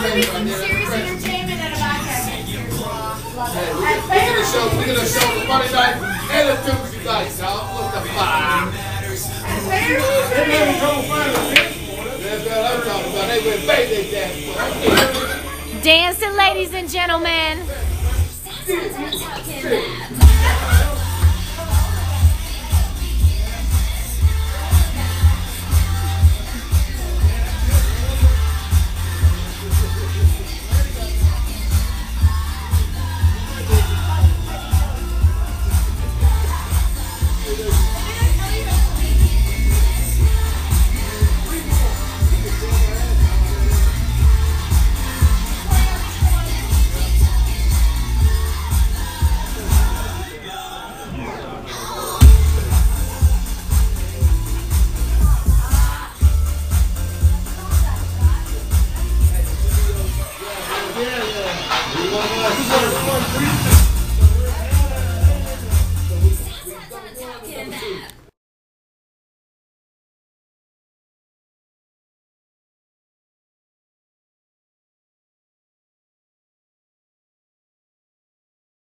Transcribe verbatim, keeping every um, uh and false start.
to be some serious entertainment at a podcast. Hey, we get, we get a show, we get a show for Monday night and a Tuesday night, y'all. What the fuck? That's what I'm talking about. They went baby dance. Dancing, ladies and gentlemen.